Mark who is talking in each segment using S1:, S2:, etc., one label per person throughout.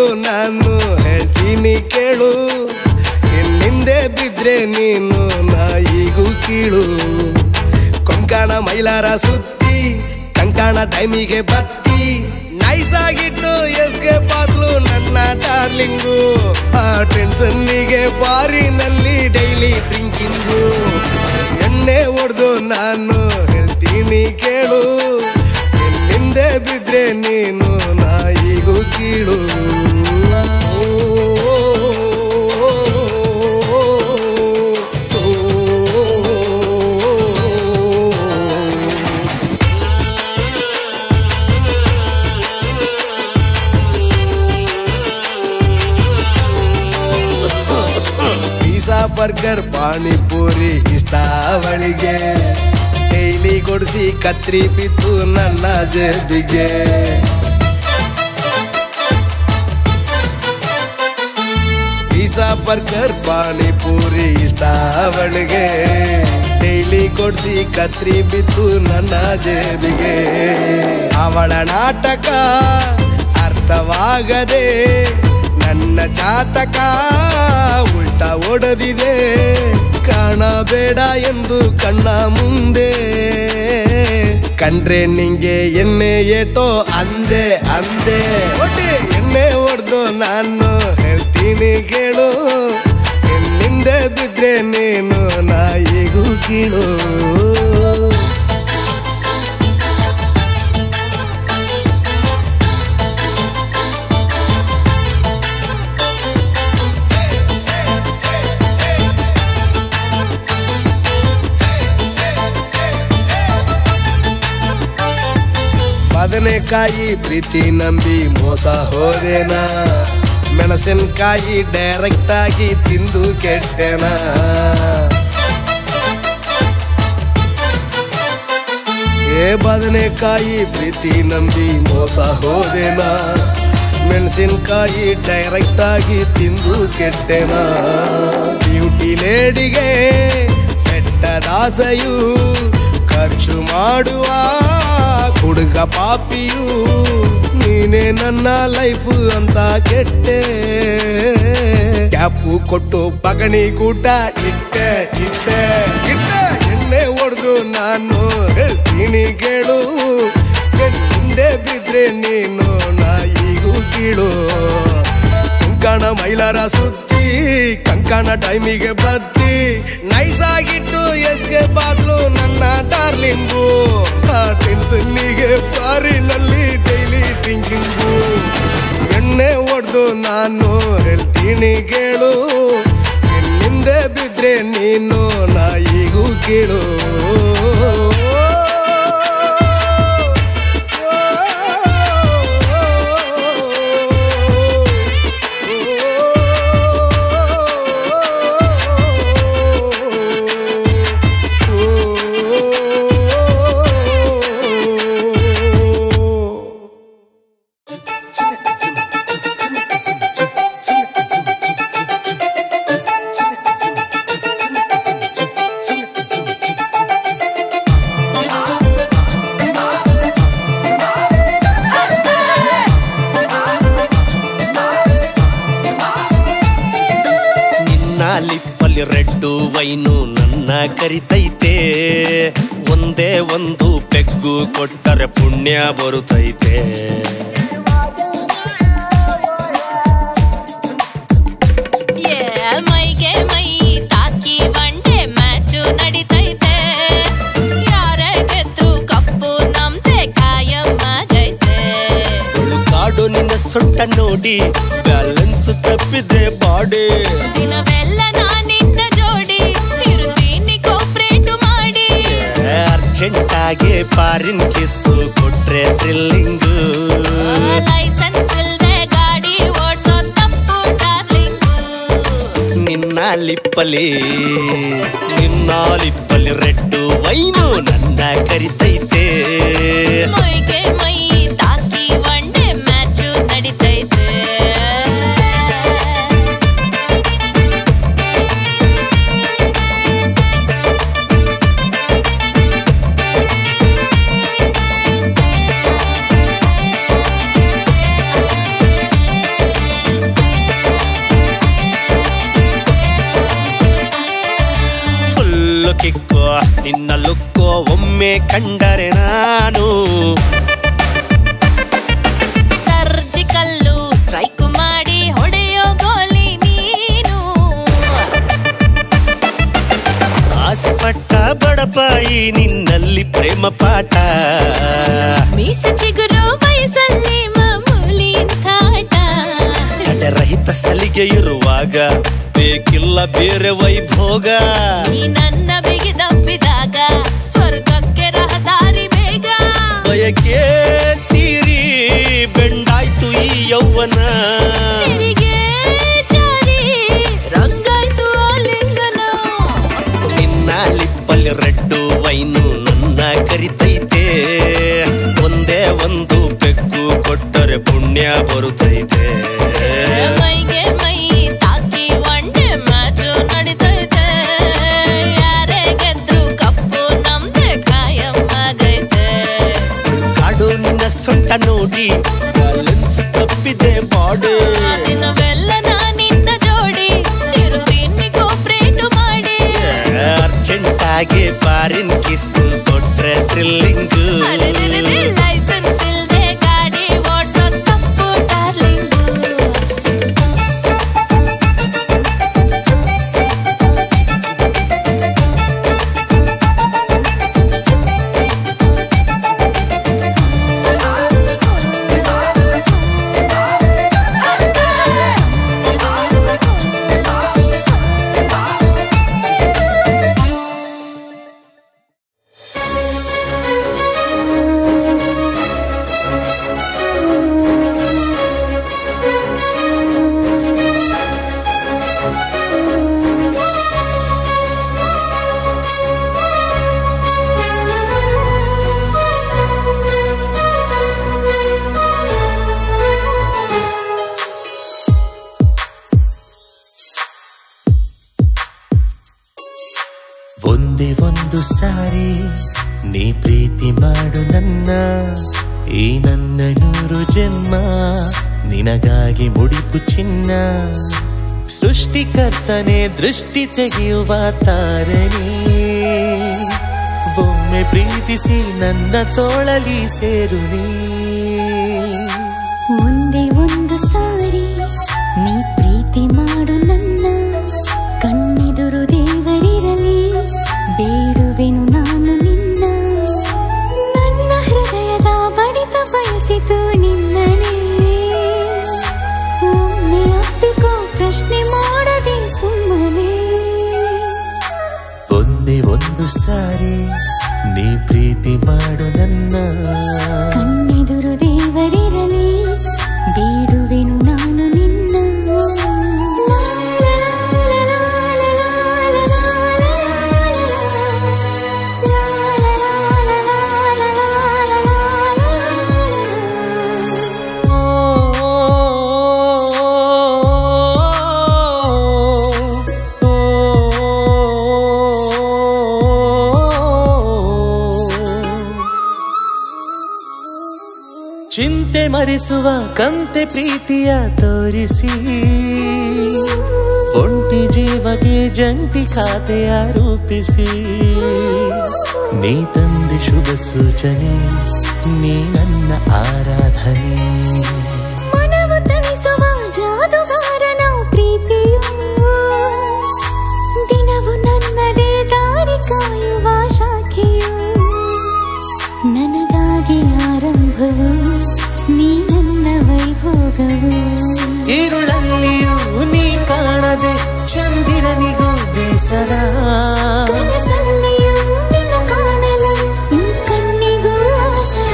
S1: ನಾನು ಹೇಳ್ತೀನಿ ಕೇಳು, ನಿನ್ನಿಂದೆ ಬಿದ್ರೆ ನೀನು ನಾಯಿಗೂ ಕೀಳು. ಕೊಂಕಣ ಮೈಲಾರ ಸುತ್ತಿ ಕಂಕಣ ಟೈಮಿಗೆ ಬತ್ತಿ ನೈಸ್ ಆಗಿಟ್ಟು ಎಸ್ಕೇಪ್ ಆದ್ಲು ನನ್ನ ಡಾರ್ಲಿಂಗು. ಆ ಟೆನ್ಷನ್ನಿಗೆ ಬಾರಿನಲ್ಲಿ ಡೈಲಿ ಡ್ರಿಂಕಿಂಗು. ಎಣ್ಣೆ ಹೊಡೆದು ನಾನು ಹೇಳ್ತೀನಿ ಕೇಳು, ನಿನ್ನಿಂದೆ ಬಿದ್ರೆ ನೀನು ನಾಯಿಗೂ ಕೀಳು. ಬರ್ಗರ್ ಪಾನಿಪುರಿ ಇಷ್ಟ ಅವಳಿಗೆ, ಡೈಲಿ ಕೊಡಿಸಿ ಕತ್ರಿ ಬಿತ್ತು ನನ್ನ ಜೇಬಿಗೆ. ಪಿಜ್ಜಾ ಬರ್ಗರ್ ಪಾನಿಪುರಿ ಇಷ್ಟ ಅವಳಿಗೆ, ಡೈಲಿ ಕೊಡಿಸಿ ಕತ್ರಿ ಬಿತ್ತು ನನ್ನ ಜೇಬಿಗೆ. ಅವಳ ನಾಟಕ ಅರ್ಥವಾಗದೆ ನನ್ನ ಜಾತಕ ಉಲ್ಟಾ ಓಡದಿದೆ. ಕಾಣಬೇಡ ಎಂದು ಕಣ್ಣ ಮುಂದೆ ಕಂಡ್ರೆ ನಿಂಗೆ ಎಣ್ಣೆ ಏಟೋ ಅಂದೆ ಅಂದೆ. ಎಣ್ಣೆ ಹೊಡೆದು ನಾನು ಹೇಳ್ತೀನಿ ಕೇಳು, ನಿನ್ನಿಂದೆ ಬಿದ್ರೆ ನೀನು ನಾಯಿಗೂ ಕೀಳು. ಬದನೆಕಾಯಿ ಪ್ರೀತಿ ನಂಬಿ ಮೋಸ ಹೋದೇನಾ, ಮೆಣಸಿನಕಾಯಿ ಡೈರೆಕ್ಟ್ ಆಗಿ ತಿಂದು ಕೆಟ್ಟೆನಾ. ಬದನೆಕಾಯಿ ಪ್ರೀತಿ ನಂಬಿ ಮೋಸ ಹೋದೇನಾ, ಮೆಣಸಿನಕಾಯಿ ಡೈರೆಕ್ಟ್ ಆಗಿ ತಿಂದು ಕೆಟ್ಟೆನಾ. ಬ್ಯೂಟಿ ಲೇಡಿಗೆ ಬೆಟ್ಟದಾಸೆಯು ಖರ್ಚು ಮಾಡುವ ಹುಡುಗ ಪಾಪಿಯು ನೀನೇ ನನ್ನ ಲೈಫ್ ಅಂತ ಕೆಟ್ಟೆ. ಕ್ಯಾಪು ಕೊಟ್ಟು ಪಗಣಿ ಕೂಟ ಇಟ್ಟೆ ಇಟ್ಟೆ ಇಟ್ಟೆ. ಎಣ್ಣೆ ಹೊಡೆದು ನಾನು ಹೇಳ್ತೀನಿ ಕೇಳು, ಹಿಂದೆ ಬಿದ್ರೆ ನೀನು ನಾಯಿಗೂ ಕೀಳು. ಕೊಂಕಣ ಮೈಲಾರ ಸುತ್ತಿ ಕಂಕಣ ಟೈಮಿಗೆ ಬತ್ತಿ ನೈಸ್ ಆಗಿಟ್ಟು ಎಸ್ಕೇಪ್ ಆದ್ಲು ನನ್ನ ಡಾರ್ಲಿಂಗು. ಆ ಟೆನ್ಷನ್ನಿಗೆ ಬಾರಿನಲ್ಲಿ ಡೈಲಿ ಡ್ರಿಂಕಿಂಗು. ಎಣ್ಣೆ ಹೊಡೆದು ನಾನು ಹೇಳ್ತೀನಿ ಕೇಳು, ನಿನ್ನಿಂದೆ ಬಿದ್ರೆ ನೀನು ನಾಯಿಗೂ ಕೀಳು.
S2: ಲಿಪ್ಪಲ್ಲಿ ರೆಡ್ಡು ವೈನು ನನ್ನ ಕರಿತೈತೆ, ಒಂದೇ ಒಂದು ಪೆಗ್ಗು ಕೊಟ್ಟರೆ ಪುಣ್ಯ ಬರುತ್ತೈತೆ.
S3: ಮೈಗೆ ಮೈ ತಾಕಿ ಒಂಡೆ ಮ್ಯಾಚು ನಡಿತೈತೆ, ಯಾರೇ ಗೆದ್ರು ಕಪ್ಪು ನಮ್ದೆ ಕಾಯಮ್ಮಾಗೈತೆ.
S2: ಕಾಡು ನಿನ್ನ ಸೊಂಟ ನೋಡಿ ಬ್ಯಾಲೆನ್ಸ್ ತಪ್ಪಿದೆ ಬಾಡಿ,
S3: ದಿನವೆಲ್ಲ ನಾನಿನ್ನ ಜೋಡಿ ಇರುತ್ತೀನಿ ಕೋಪ್ರೇಟು ಮಾಡಿ.
S2: ಅರ್ಜೆಂಟಾಗಿ ಫಾರಿನ್ ಕಿಸ್ಸು ಕೊಟ್ರೆ ಥ್ರಿಲ್ಲಿಂಗು,
S3: ಲೈಸೆನ್ಸ್ ಇಲ್ದೆ ಗಾಡಿ ಓಡ್ಸೋ ತಪ್ಪು ಡಾರ್ಲಿಂಗು.
S2: ನಿನ್ನ ಲಿಪ್ಪಲಿ ರೆಡ್ಡು ವೈನು ನನ್ನ ಕರಿತೈತೆ.
S3: ಮೈಗೆ ಮೈ ತಾಕಿ ಒಂಡೆ ಮ್ಯಾಚು ನಡಿತೈತೆ.
S2: ಕಿಕ್ಕೋ ನಿನ್ನ ಲುಕ್ಕೋ ಒಮ್ಮೆ ಕಂಡರೆ ನಾನು
S3: ಸರ್ಜಿಕಲ್ಲು ಸ್ಟ್ರೈಕ್ ಮಾಡಿ ಹೊಡೆಯೋ ಗೋಲಿ ನೀನು
S2: ಆಸೆಪಟ್ಟ ಬಡಪಾಯಿ ನಿನ್ನಲ್ಲಿ ಪ್ರೇಮ ಪಾಠ
S3: ಮೀಸೆ ಚಿಗುರು ವಯಸ್ಸಲ್ಲಿ ಮಾಮೂಲಿ ಥಾಟ
S2: ತಡೆರಹಿತ ಸಲಿಗೆ ಇರುವಾಗ ಬೇಕಿಲ್ಲ ಬೇರೆ ವೈಭೋಗ
S3: ನೀ ನನ್ನ ಬಿಗಿದಪ್ಪಿದಾಗ ಸ್ವರ್ಗಕ್ಕೆ ರಹದಾರಿ ಬೇಗ
S2: ಬಯಕೆ ತೀರಿ ಬೆಂಡಾಯ್ತು ಈ ಯೌವನ
S3: ತೆರಿಗೆ ಜಾರಿ ರಂಗಾಯ್ತು ಆಲಿಂಗನ
S2: ನಿನ್ನ ಲಿಪ್ಪಲ್ಲಿ ರೆಡ್ಡು ವೈನು ನನ್ನ ಕರಿತೈತೆ ಒಂದೇ ಒಂದು ಬೆಕ್ಕು ಕೊಟ್ಟರೆ ಪುಣ್ಯ ಬರುತ್ತೈತೆ
S3: ಮೈಗೆ ಮೈ ತಾಕಿ ಒಂಡೆ ಮ್ಯಾಚು ನಡಿತೈತೆ ಯಾರೇ ಗೆದ್ರು ಕಪ್ಪು ನಮ್ದೆ ಖಾಯಂ ಆಗೈತೆ
S2: ಕಾಡು ನಿನ್ನ ಸೊಂಟ ನೋಡಿ ಬ್ಯಾಲೆನ್ಸ್ ತಪ್ಪಿದೆ ಬಾಡಿ
S3: ದಿನವೆಲ್ಲ ನಾನಿನ್ನ ಜೋಡಿ ಇರುತ್ತೀನಿ ಕೋಪ್ರೇಟು ಮಾಡಿ
S2: ಅರ್ಜೆಂಟಾಗಿ ಪಾರಿನ್ ಕಿಸ್ಸು ಕೊಟ್ರೆ ಥ್ರಿಲ್ಲಿಂಗು
S3: ಅರೆರೆರೆ ಲೈಸೆನ್ಸ್ ಇಲ್ದೆ ಗಾಡಿ ಓಡ್ಸೋ ತಪ್ಪು ಡಾರ್ಲಿಂಗು
S4: ಒಂದೇ ಒಂದು ಸಾರಿ ನೀ ಪ್ರೀತಿ ಮಾಡು ನನ್ನ ಈ ನನ್ನ 100 ಜನ್ಮ ನಿನಗಾಗಿ ಮುಡಿಪು ಚಿನ್ನ ಸೃಷ್ಟಿಕರ್ತನೆ ದೃಷ್ಟಿ ತೆಗೆಯುವ ತಾರಣಿ ಒಮ್ಮೆ ಪ್ರೀತಿಸಿ ನನ್ನ ತೋಳಲಿ ಸೇರು ನೀ
S5: ಒಂದೇ ಒಂದು ಸಾರಿ ನೀ ಪ್ರೀತಿ ಮಾಡು ನನ್ನ ಕಣ್ಣೆದುರು ದೇವರಿರಲಿ ಬೇಡುವೆನು ನಾನು ನಿನ್ನ ನನ್ನ ಹೃದಯದ ಬಡಿತ ಬಯಸಿತು ನಿನ್ನನೇ ಒಮ್ಮೆ ಅಪ್ಪಿಕೋ ಪ್ರಶ್ನೆ ಮಾಡದೆ ಸುಮ್ಮನೆ
S4: ಒಂದೇ ಒಂದು ಸಾರಿ ನೀ ಪ್ರೀತಿ ಮಾಡು ನನ್ನ
S5: ಕಣ್ಣೆದುರು ದೇವರಿರಲಿ ಬೇಡುವೆನು ನಾನು ನಿನ್ನ
S4: ಚಿಂತೆ ಮರೆಸುವ ಕಂತೆ ಪ್ರೀತಿಯ ತೋರಿಸಿ ಒಂಟಿ ಜೀವಕ್ಕೆ ಜಂಟಿ ಖಾತೆಯ ರೂಪಿಸಿ ನೀ ತಂದೆ ಶುಭ ಸೂಚನೆ ನೀ ನನ್ನ ಆರಾಧನೆ
S5: ಮನವು ತಣಿಸುವ ಜಾದುಗಾರನ ಪ್ರೀತಿಯು ದಿನವು ನನ್ನದೇ ದಾರಿ ಕಾಯುವ ಶಾಖೆಯು ನನಗಾಗಿ ಆರಂಭವು ನೀ ನನ್ನ ವೈಭೋಗವು
S4: ഇരുളಲ್ಲಿಯೂ ನೀ ಕಾಣದೆ ಚಂದಿರನಿಗೂ ಬೇಸರ
S5: ಕನಸಲ್ಲಿಯೂ ನಿನ್ನ ಕಾಣಲು ಈ ಕಣ್ಣಿಗೂ ಅವಸರ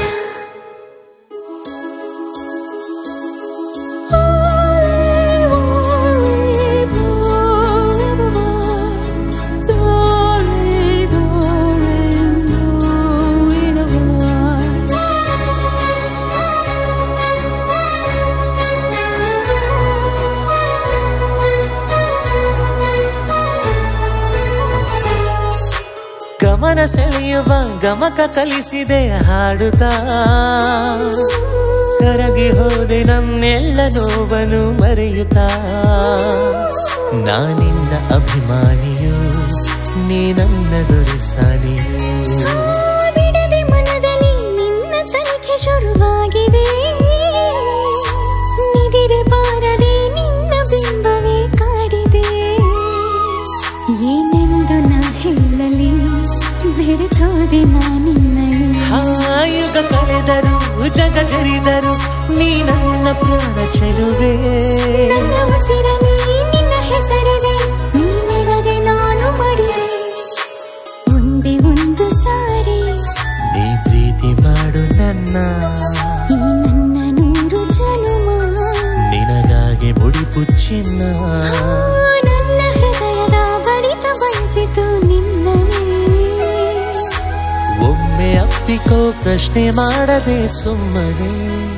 S4: ಗಮನ ಸೆಳೆಯುವ ಗಮಕ ಕಲಿಸಿದೆ ಹಾಡುತ್ತಾ ಕರಗಿ ಹೋದೆ ನನ್ನೆಲ್ಲ ನೋವನ್ನು ಮರೆಯುತ್ತಾ ನಾನಿನ್ನ ಅಭಿಮಾನಿಯು ನೀನೇ ನನ್ನ ದೊರೆಸಾನಿಯು.
S5: ಬಿಡದೆ ಮನದಲ್ಲಿ ನಿನ್ನ ತನಿಖೆ ಶುರುವಾಗಿದೆ. ನಿದಿರೆ ಬಾರದೆ ನಿನ್ನ ಬಿಂಬವೇ ಕಾಡಿದೆ. ಏನೆಂದು ನಾ ಹೇಳಲಿ, ಬೆರೆತೋದೆ ನಾನಿನ್ನಲಿ.
S4: ಯುಗ ಕಳೆದರು ಜಗ ಜರಿದರು ನೀ ನನ್ನ ಪ್ರಾಣ ಚೆಲುವೆ.
S5: ನನ್ನ ಉಸಿರಲಿ ನಿನ್ನ ಹೆಸರಿದೆ, ನೀನಿರದೆ ನಾನು ಮಡಿದೆ. ಒಂದೇ ಒಂದು ಸಾರಿ
S4: ನೀ ಪ್ರೀತಿ ಮಾಡು ನನ್ನ,
S5: ಈ ನನ್ನ 100 ಜನುಮ
S4: ನಿನಗಾಗಿ ಮುಡಿಪುಚ್ಚಿನ್ನ.
S5: ನನ್ನ ಹೃದಯದ ಬಡಿತ ಬಯಸಿತು ನಿನ್ನನೇ.
S4: ಒಮ್ಮೆ ಅಪ್ಪಿಕೋ ಪ್ರಶ್ನೆ ಮಾಡದೆ ಸುಮ್ಮನೆ.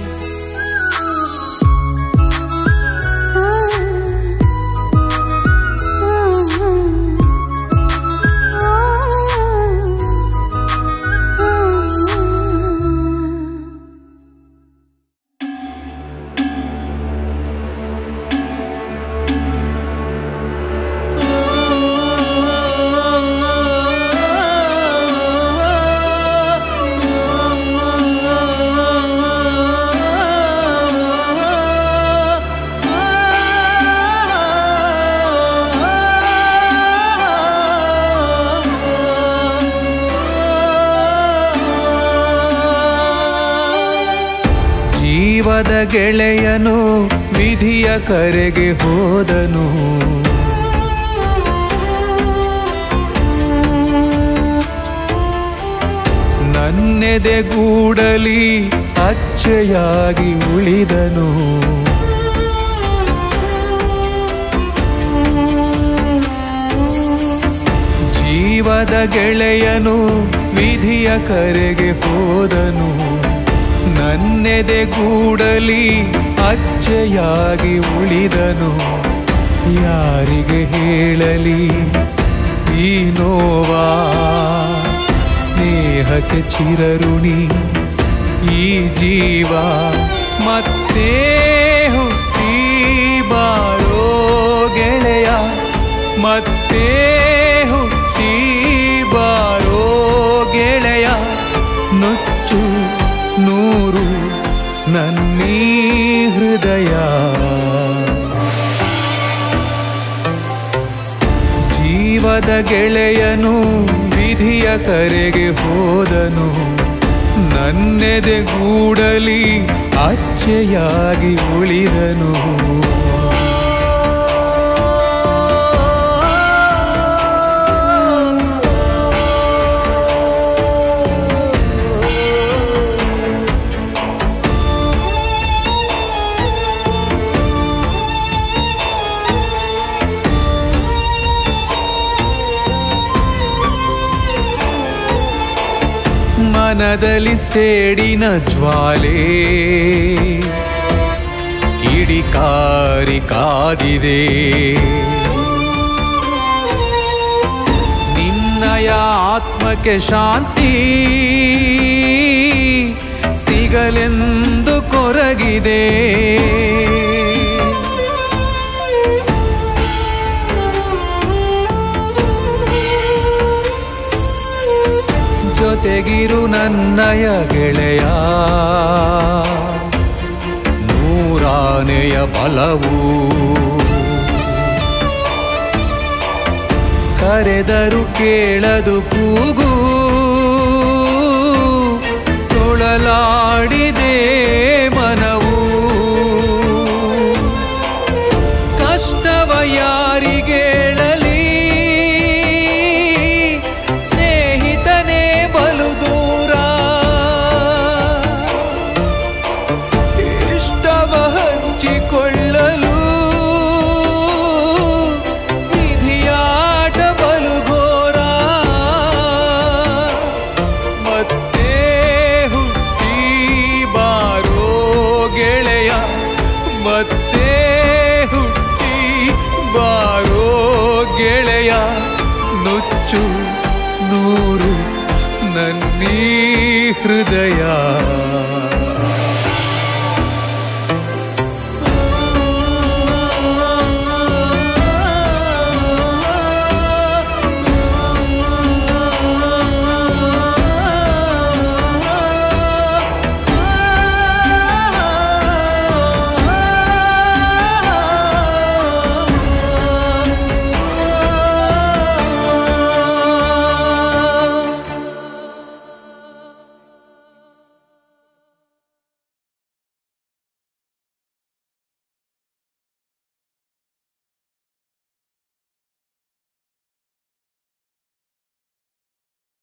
S6: ಜೀವದ ಗೆಳೆಯನು ವಿಧಿಯ ಕರೆಗೆ ಹೋದನು. ನನ್ನೆದೆಗೂಡಲಿ ಅಚ್ಚೆಯಾಗಿ ಉಳಿದನು. ಜೀವದ ಗೆಳೆಯನು ವಿಧಿಯ ಕರೆಗೆ ಹೋದನು. ನನ್ನೆದೆಗೂಡಲಿ ಅಚ್ಚೆಯಾಗಿ ಉಳಿದನು. ಯಾರಿಗೆ ಹೇಳಲಿ ಈ ನೋವಾ, ಸ್ನೇಹಕ್ಕೆ ಚಿರಋಣಿ ಈ ಜೀವ. ಮತ್ತೆ ಹುಟ್ಟಿ ಬಾರೋ ಗೆಳೆಯ, ಮತ್ತೆ ಹುಟ್ಟಿ ಬಾರೋ ಗೆಳೆಯ. ನುಚ್ಚು ನೂರು ನನ್ನೀ ಹೃದಯ. ಜೀವದ ಗೆಳೆಯನು ವಿಧಿಯ ಕರೆಗೆ ಹೋದನು. ನನ್ನೆದೆಗೂಡಲಿ ಅಚ್ಚೆಯಾಗಿ ಉಳಿದನು. ಮನದಲ್ಲಿ ಸೇಡಿನ ಜ್ವಾಲೆ ಕಿಡಿಕಾರಿ ಕಾದಿದೆ. ನಿನ್ನಯ ಆತ್ಮಕ್ಕೆ ಶಾಂತಿ ಸಿಗಲೆಂದು ಕೊರಗಿದೆ. ಜೊತೆಗಿರು ನನ್ನಯ ಗೆಳೆಯ, ನೂರಾನೆಯ ಬಲವು ಕರೆದರು ಕೇಳದು ಕೂಗು. ತೊಳಲಾಡಿದೆ ಮನವು, ಕಷ್ಟವ ಯಾರಿಗೇಳಲಿ. ಬಲು ದೂರ ಇಷ್ಟವ ಹಂಚಿಕೊಳ್ಳಲು ವಿಧಿಯಾಟ ಬಲು ಘೋರ. ಮತ್ತೆ ಹುಟ್ಟಿ ಬಾರೋ ಗೆಳೆಯ, ಮತ್ತೆ ಹುಟ್ಟಿ ಬಾರೋ ಗೆಳೆಯ. ನುಚ್ಚು ನೂರು ನನ್ನೀ ಹೃದಯ.